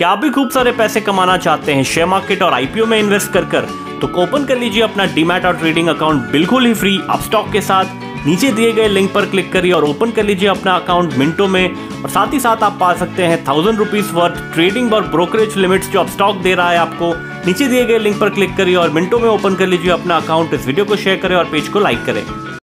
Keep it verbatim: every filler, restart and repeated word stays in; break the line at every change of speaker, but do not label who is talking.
क्या आप भी खूब सारे पैसे कमाना चाहते हैं शेयर मार्केट और आईपीओ में इन्वेस्ट कर कर? तो ओपन कर लीजिए अपना डीमैट और ट्रेडिंग अकाउंट बिल्कुल ही फ्री अपस्टॉक के साथ। नीचे दिए गए लिंक पर क्लिक करिए और ओपन कर लीजिए अपना अकाउंट मिनटों में। और साथ ही साथ आप पा सकते हैं थाउजेंड रुपीज वर्थ ट्रेडिंग और ब्रोकरेज लिमिट्स जो अपस्टॉक दे रहा है आपको। नीचे दिए गए लिंक पर क्लिक करिए और मिनटों में ओपन कर लीजिए अपना अकाउंट। इस वीडियो को शेयर करें और पेज को लाइक करें।